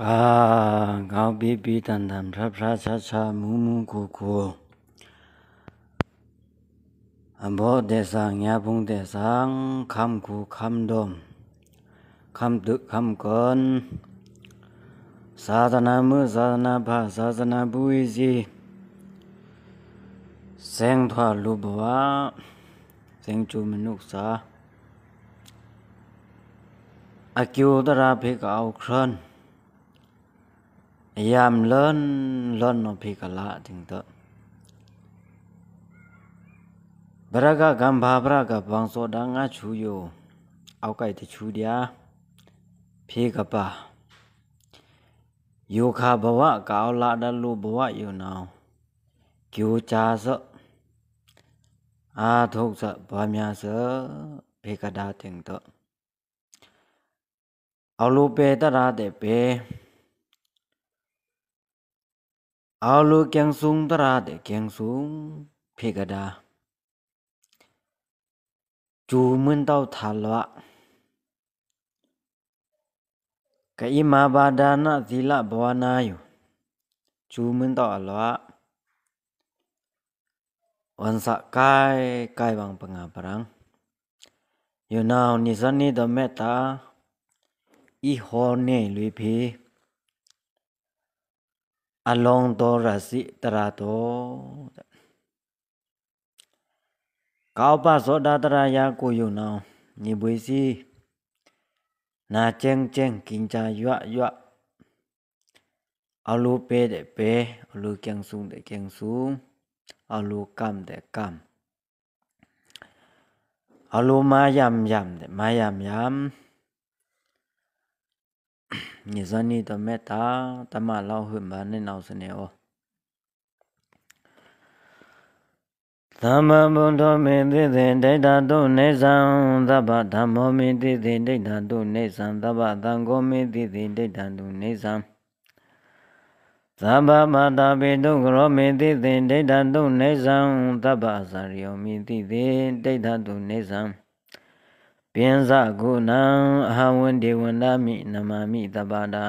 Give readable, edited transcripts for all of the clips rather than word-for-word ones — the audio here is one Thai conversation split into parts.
高比比淡淡啪啪嚓嚓木木苦苦，波得上呀碰得上，คำ苦คำดมคำตึกคำก้นศาสนามือศาสนาพระศาสนาบุญสีแสงทวารรูปวะแสงจูมนุษย์สาอากิวตระเพกเอาครันยามเลินนอพิกละถึงเตบรากะกัมภาบรากะบังโสดังอาชูโยเอาไก่ติชูเดียพิกปะโยคาบวะกาวละดัลลูบวะอยู่นาวกิวจาสอาทุกสะบามยาสพิกดาถึงเตเอาลูเปตระเตเปเอาลูเกียงซุงตระเตเกียงซุงพิกดาจูมึนเต้าทัลวะกะอิมาบาดานะศิละบวานาอยู่จูมึนเต้าอลวะวันสะกายบางปงาปรังอยู่นาวนิสันนิดเมตตาอีโฮเนลุยพีอลองโตรสิตราโตกาวปะโสดาตรายากูอยู่นาวนิบุยซีนาเจงกินจายวะเอาลูเปเดเปเอาลูเกียงซุงเดเกียงซุงเอาลูกัมเดกัมเอาลูมายำเดมายำนิสันนิตเมตตาตมาเล่าหื่นบ้านในนาวเสนอธัมมะบุญโธมิติติเดชะตุเนสังสัพพะธัมโมมิติติเดชะตุเนสังสัพพะธังโฆมิติติเดชะตุเนสังสัพพะมาตาปิตุกโรมิติติเดชะตุเนสังสัพพะสัรโยมิติติเดชะตุเนสังเปียนสะกุณังอหวันเดวันดามินามามิตบาดา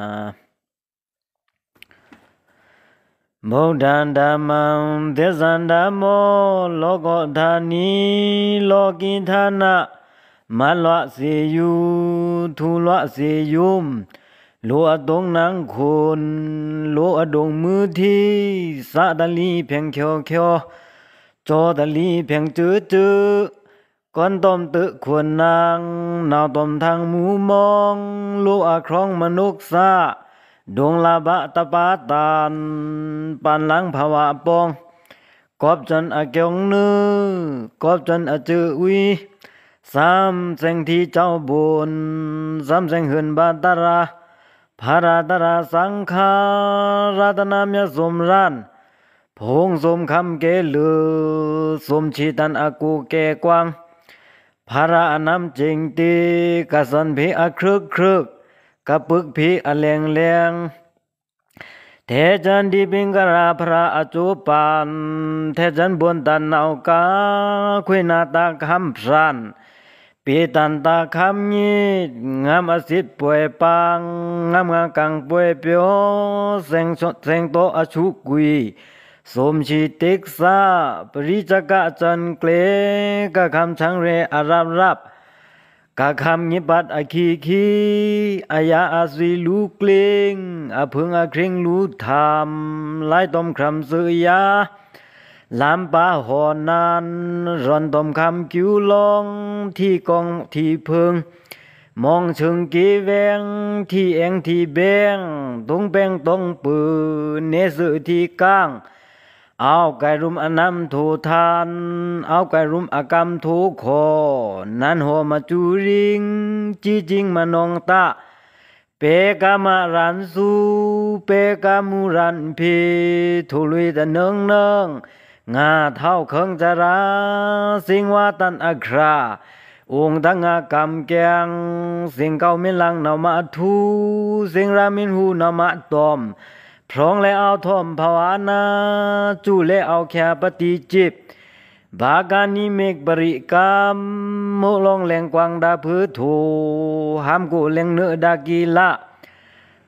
ဗုဒ္ဓံဓမ္မံသစ္ဆန္ဓမ္မောလောကောဌာနိလောကိဌာနမလွတ်စေယူထူလွတ်စေယုံလိုအတုံနံခွန်လိုအတုံမူတိစတလီဖြံခောကြောတလီဖြံจืก้อนตอมตึขวนนางนาวตอมทางหมูมองโลอาครองมนุษย์ซาดวงลาบะตะปาตานปันหลังภาวะปองกอบจันอาเกียงนือกอบจันอาจือวีสามแสงที่เจ้าบุญสามแสงหืนบาตราภาราตราสังขารัตนามยสมรันพงสมคำเกลือสมชีตันอากูเกกวางภาระน้ำจริงตีกสันพีอครึกกะปึกพีอแลงเทจันดีปิงกราพระอจุปันเทจันบนตันเอากาคุยนาตาคำพรันปีตันตาคำยีงามอสิทป่วยปังงามกังป่วยเปียวเสงโตอชุกุยสมชีติกษาปริจกะจันเกลกะคำชังเรอารับกะคำยิบัดอคีอายาอาศิลูกเลงอพึงอเคร่งลูธรรมไล่ต้มคำซื้อยาลำปาหอนันร่อนต้มคำคิวลองที่กองที่พึงมองเชิงกีแวงที่เองที่แบงตรงแบงตรงปืนเนสือที่ก้างเอาไก่รุมอนำทูทานเอาไก่รุมอากรรมทูคอนั้นหัวมาจูริงจีจิงมานองตาเปกามารันสูเปกามูรันพีทุลุยตะเนืองงาเท่าเคิงจราสิงวาตันอัคราองค์ตั้งกำแกงสิงเก่ามิลังนามาทูสิงรามินหูนามาตอมพร้องและเอาทอมภาวนาจูและเอาแค่ปฏิจิบบากานิเมกบริกรรมโมลองแหลงกวางดาพื้ถูห้ามกูแหลงเนื้อดากีละ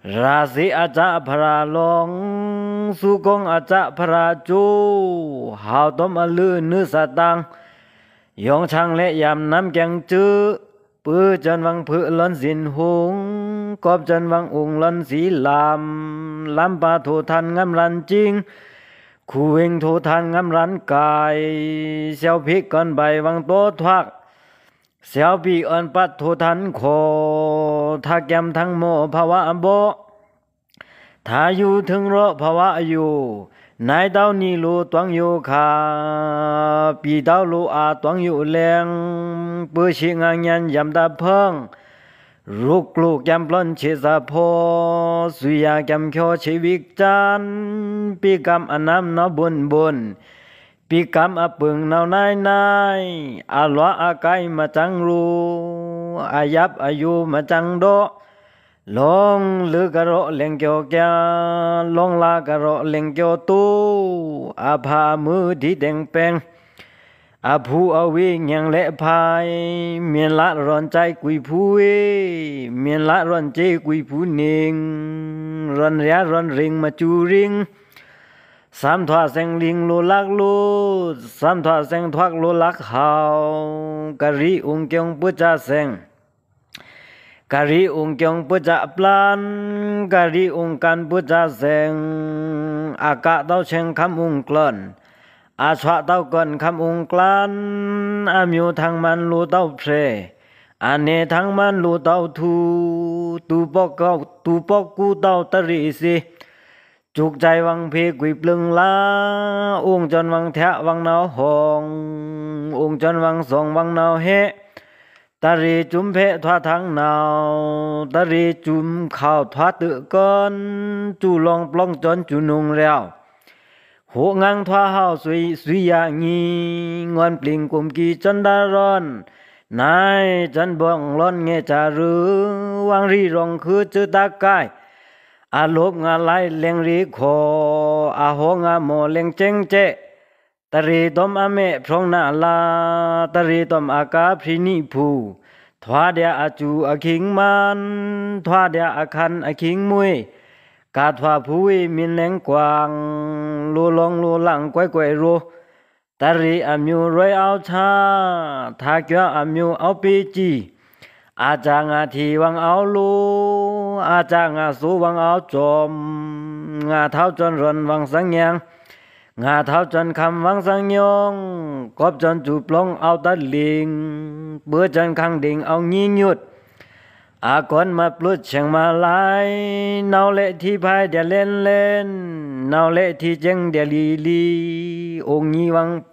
ราศีอาจารพระลงสุกงอาจารพระจูหาวต้มอลือนื้อสตังยองช่างและยำน้ำแกงจื้อปื้อจันวังผือล้นสินหงกอบจันวังองล้นสีลำปาโททันงำรันจริงคู่เวงโททันงำรันกายเสียวพิกก่อนใบวังโตทวักเสียวปีอ่อนปัดโททันโคทักยำทั้งโมภาวะโบถ้าอยู่ถึงรอภาวะอยู่นายเต้านี่ลูตวงอยู่ขาปีเต้าลูอาตวงอยู่แรงปื้อชิงางยันยำตาเพิงลูกลูกยำปล้นเชสะโพสุยากำเขียวชีวิกจันปีกำอนน้ำนอบุญปีกำอปึงนาวนายอาลวะอาไกมาจังรูอายับอายุมาจังโดลงลือกะโรเล็งเกียวแกลงลากะโรเล็งเกียวตูอาพามือที่แดงแปงอาภูอาวิยังเละพายเมียนละร้อนใจกุยผู้เมียนละร้อนใจกุยผู้นิงร้อนเรียร้อนริงมาจูริงสามทว่าแสงลิงโลลักโลสามทว่าแสงทวักโลลักหาวกะรีองเกียงปุจจาแสงกะรีองเกียงปุจจาปลานกะรีองกันปุจจาแสงอากาศเต้าเชงคำองกลอนอาชวะเต้าก่อนคำองกลันอามิวทางมันลูเต้าเพรอาเนทางมันลูเต้าทูตูปอกกูเต้าตริสิจุกใจวังเพกุยปลึงลาองจนวังแทะวังนาวหององจนวังสองวังนาวเฮตารีจุมเพทว่าทางนาวตารีจุมข้าวทว่าตึกอนจูลองปล้องจนจูนุงแล้วหัวงังทว่าเฮาสุยยางีงอนปลิงกุมกีจันดารอนนายจันบองร้อนเงจารือวังรีรองคือจือตากายอาลบงาไลเลียงรีโคอาโหงาโมเลียงเจงเจตรีตอมอเมพรองนาลาตรีตอมอากาพรินิภูทว่าเดียอาจูอาคิงมันทว่าเดียอาคันอาคิงมวยกาทว่าผู้มินแหลงกวางลูลงลูหลังก้อยรูตารีอามิวรวยเอาชาทาเกียวอามิวเอาปีจีอาจางาทีวังเอาลูอาจางาสูวังเอาจอมงาเท้าจนรนวังสังยังงาเท้าจนคำวังสังยงกบจนจูปลงเอาตัดลิงเบื่อจนคังดิ่งเอางี้หยุดอากอนมาปลุดเชียงมาลายเนาเละที่พายเดียเล่นเนาเละที่เจงเดียลีองค์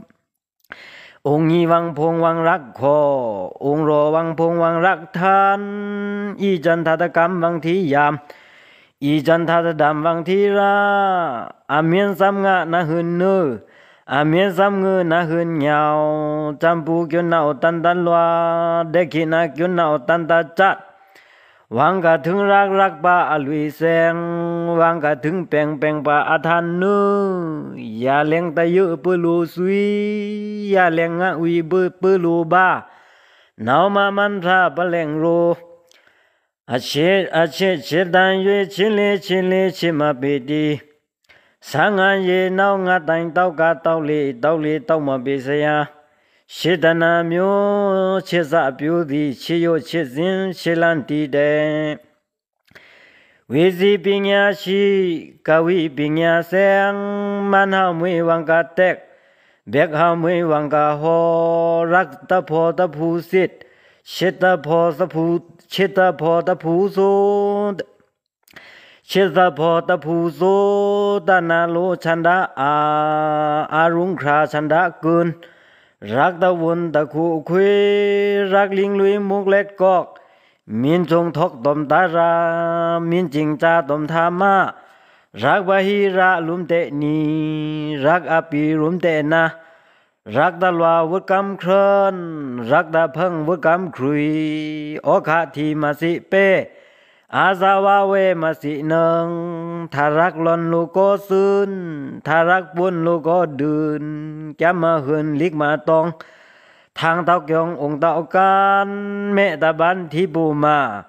นี้วังพงวังรักคอองค์รอวังพงวังรักทานอีจันทตกรรมวังที่ยามอีจันทตดำวังที่ราอาเมียนซ้ำงะนะหืนเนออาเมียนซ้ำเงือนะหืนยาวจำปูเกี่ยวนาตันตันลัวเด็กขีนักเกี่ยวนาตันตาจัดวังกะถึงรักป่าอลุยแสงวังกะถึงแปงป่าอาทันเนอย่าเลี้ยงตะเยอะปืลูสุยอย่าเลี้ยงงะอุยปืลูบ้าหนาวมามันพระปะแหลงโรอาเชดันเยชิเลชิมาเปดีสังอันเยนาวงะตังเต้ากะเต้าเลเต้ามาเปสยาชิดนามิวชิสะปิวดีชิโยชิสินชิลันตีเดวิสิปิญญาชีกวิปิญญาแสงมันหามวยวังกะเตกเบกหามวยวังกะโหรักตะโพตะภูสิทธิ์ชิตะโพตะภูโซชิตะโพตะภูโซตะนาโลชันดาอารุงคราชันดากุนรักตะวนตะคูคุยรักลิงลุยมุกเล็กกอกมินจงทกตมตารามินจิงจาตมธามารักบาฮีระลุมเตนีรักอปีลุมเตนะรักตะลวาวุดกำเครนรักตะเพิงวุดกำครุยโอคาทีมาสิเปอาซาวาเวมาสิเนงทารักลอนลูกก็ซึนทารักปุนลูกก็ดืนแกมาหืนลิกมาตองทางเต้าเกียงองค์เต้าการเมตาบันที่ปูมา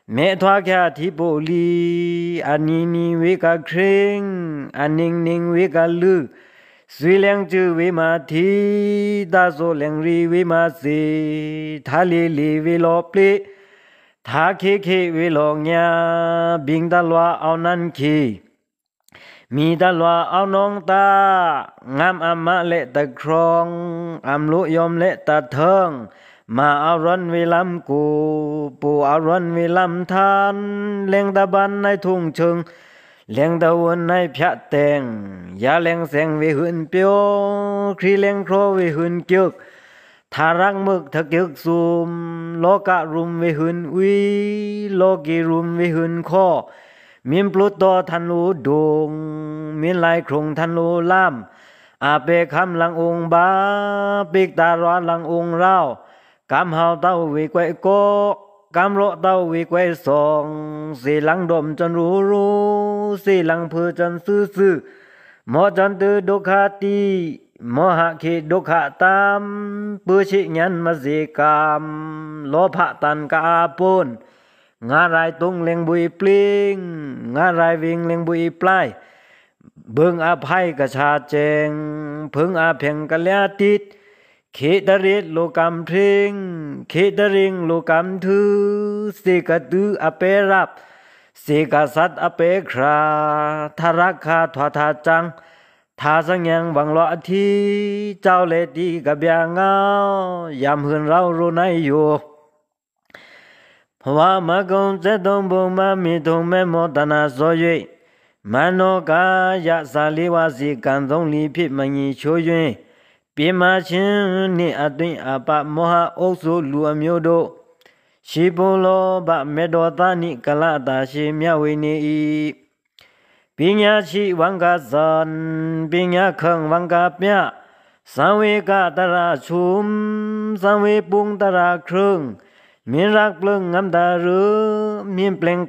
เมทวาแค่ทิโปลีอันนี้นี่เวกาเคร่งอันนิ่งเวกาลือสวีแรงจือเวมาทีตาโซแรงรีเวมาสีทาลีเวโลเปลทาเคเวโลญาบิงตาลวาเอานันคีมีตาลวาเอานองตางามอามาเลตะครองอำลุยอมเลตะเทิงมาเอาร้อนเวลำกูปูเอาร้อนเวลำทานเล็งตะบันในทุ่งเชิงเล็งตะวันในพระแตงยาเล็งแสงเวหืนเปียวครีเล็งโครเวหืนเกียกทารักมึกทะเกียกซุมโลกะรุมเวหืนอุยโลกีรุมเวหืนคอมีนปลุตโตทันลูดงมีนลายครงทันลูลามอาเปคำลังองบาปิกตาร้อนลังองเรากำเฮาเต้าวิกไว้โกกำโรเต้าวิกไว้สองสีหลังดมจนรู้สีหลังเพื่อจนซื่อหมอจันตือดุขาตีมหะขีดุขะตามปือชิญันมาสีกามโลภะตันกาปนงารายตุงเล็งบุยปลิงงารายวิงเล็งบุยปลายเบิ่งอาภัยกระชาเจงพึงอาเพ่งกะเลียติดเขตริดโลกำเพลงเขตริงโลกำถือสิกะตืออเปรับสิกะสัตอเปคราทารักคาทวาทาจังทาสังยังบังลอทีเจ้าเลตีกะเบียงายามหืนเรารู้ในอยู่เพราะว่ามากงจะต้องบุมามีทงแม่โมตนาโซยมโนกายะสาลิวาสิกันทงลีพิมังยีโชยปีมาชินนี่อตุยอาปะโมหะอกสุลูอမျိုးတို့ရှိပုလောဘမေတောသနိကလတာရှိမြဝေနေဤပညာရှိဝံကဇန်ပညာခံဝံကပြသံဝေကတရชุมသံဝေปุงตระครึ่งมีรักเปลึงงำตารือมีเปล่ง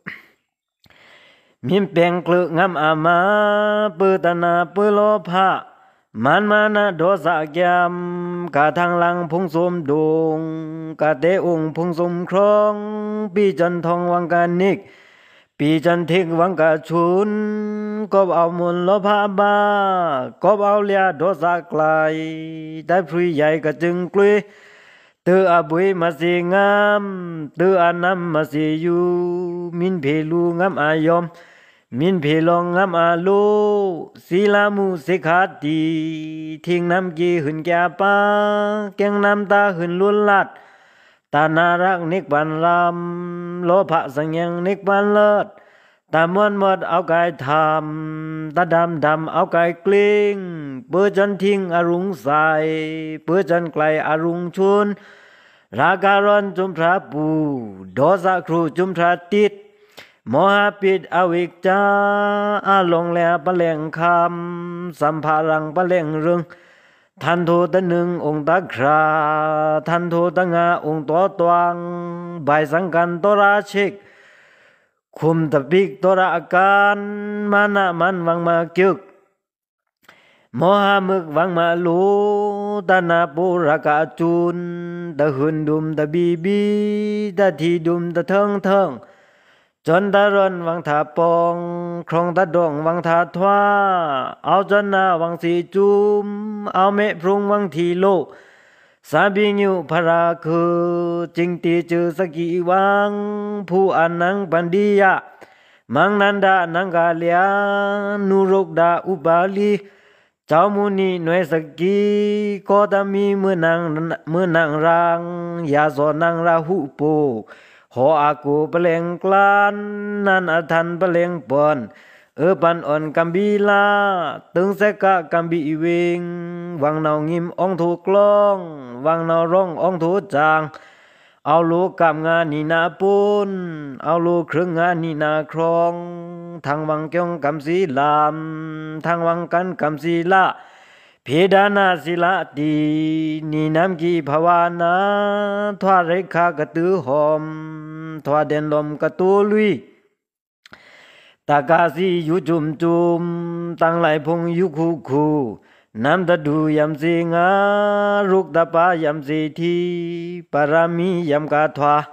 มีเปล่งกลึงงำอามาปืตนาปืโลภะมันมานะโดสะแกมกาทางลังพงสมดงกาเตองพงสมครองปีจันทองวังกานิกปีจันทิกวังกาชุนกบเอามุนโลภะบากบเอาเลียโดสะไกลได้พรีใหญ่กะจึงกลุยตืออาบุยมาสีงามตืออานำมาสีอยู่มินเพลูงามอายอมมินเพลองงามอาโลศีลามุสิกขาตีทิ้งน้ำกีหืนแก่ปาแกงน้ำตาหืนล้วนลัดตานารักนิกบันรำโลภะสังยังนิกบันเลิศตามวนหมดเอากายทำตาดำเอากายกลิ้งเปื้อจันทิ้งอรุงใสเปื้อจันไกลอรุงชุนราการอนจุมพระปูโดสะครูจุมพระติดโมหะปิดอวิกจาอาลงแลปะแหลงคำสัมภารังปะแหลงเรึงทันโทตะหนึ่งองค์ตะคราทันโทตะงาองค์ตัวตวงใบสังกันตราชิกคุมตะปิกตระอาการมานะมันวังมาเกียกโมหะมึกวังมาลูตานาปุรากาจุนตะหืนดุมตะบีตะทีดุมตะเทิงจนตะรอนวังทาปองครองตะดงวังทาทวาเอาจนนาวังสีจุมเอาเมพรุงวังทีโลสาบิญุพราคือจิงตีจือสกีวังผู้อานังปันดียะมังนันดานังกาเลียนุรกดาอุบาลีเจ้ามุนีหน่วยสกีก็ตมีเมื่อนางรางยาสอนังราหุโปหออากูเปล่งกลานนันอทันเปล่งปอนปันอ่อนกัมบีลาตึงเสกะกัมบีเวงวังนาวงิมองถูกลองวังนาวร้ององถูจางเอาลูกกำงานนีนาปุนเอาลูกครึ่งงานนีนาครองทางวังเกียงกำสีลามทางวังกันกำสีละเพดานาศิลาตีนีน้ำกีภาวนาทวาเรขากระตือหอมทวาเด่นลมกระตูลุยตากาสีอยู่จุมตั้งไหลพงอยู่คูน้ำตะดูยำสีงารุกตะปายำสีทีปารามียำกาทวา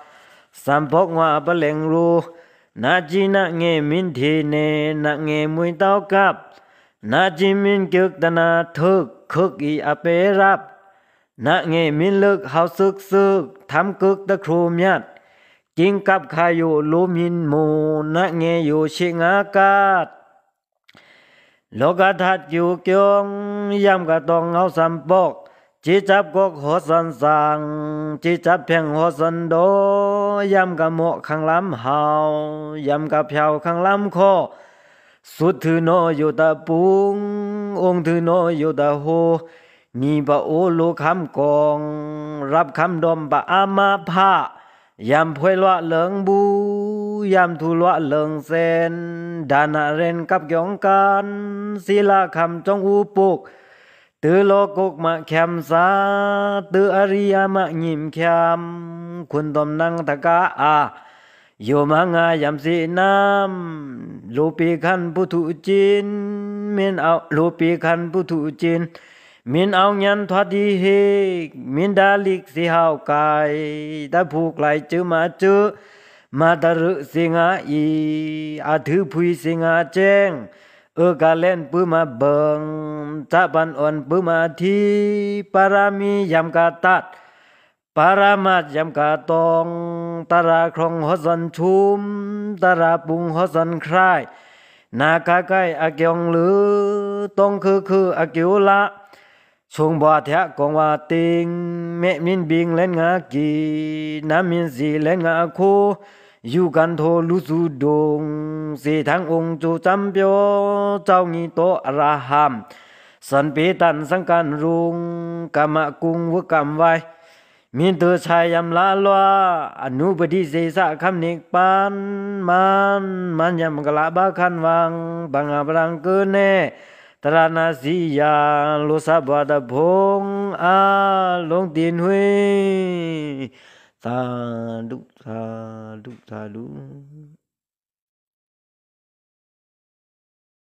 สัมพกว่าปะเลงรูนาจีนะเงมินเทเนนะเงมุยเต้ากับนาจีมินกึกตนาทึกคึกอีอเปรับนะเงมินลึกเฮาซึกทำกึกตะครูมยัดกิงกับขายอยู่ลูมินหมูนะเงอยู่ชิงอากาศโลกทัดอยู่เกียงยำกะต้องเอาสัมปกจีจับกกหัวสันสังจีจับเพียงหัวสันโดยำกะหมอข้างลำหาวยำกะเพียวข้างลำคอสุดถือโนอยู่ตะปุงองค์ถือโนอยู่ตะโหมีบะโอลูคำกองรับคำดมบะอามาพายำพวยละเหลิงบูยำทุละเหลิงเซนดานาเรนกับยองกันศิลาคำจงอุปุกตือโลกุกมาแคมซาตืออริยามะยิมแคมคุณตอมนังตะกาอาโยมังายำสีน้ำลูปีคันปุถุจินมินเอาลูปีคันปุถุจินมินเอายันทวัดีเฮกมินดาลิกสิหาวกายตะผูกไหลจือมาจือมาตะรึสิงาอีอาถือพุยสิงาแจ้งกาเล่นปื้มาเบิงจะบันอ่อนปื้มาทีปารามียำกาตัดปารามัดยำกาตองตาราครองหัวสันชุมตาราปุงหัวสันคลายนาคาไกอาเกียงหรือตองคืออากิวละชงบาเถะกองว่าติงเมมินบิงเล่นงากีน้ำมินสีเล่นงาโคอยู่กันโทลุสุดงสีทั้งองค์จูจำเปียวเจ้างีโตอราหัมสันปีตันสังกันรุงกามะกุงวกรรมไว้มินเตอชายยำลาลวาอนุปฏิเสสะคำนิกปานมันยำกะลาบาคันวังบังอาบรังเกเนตรานาสียาโลซาบวาดพงอาลงตีนหุยสาธุ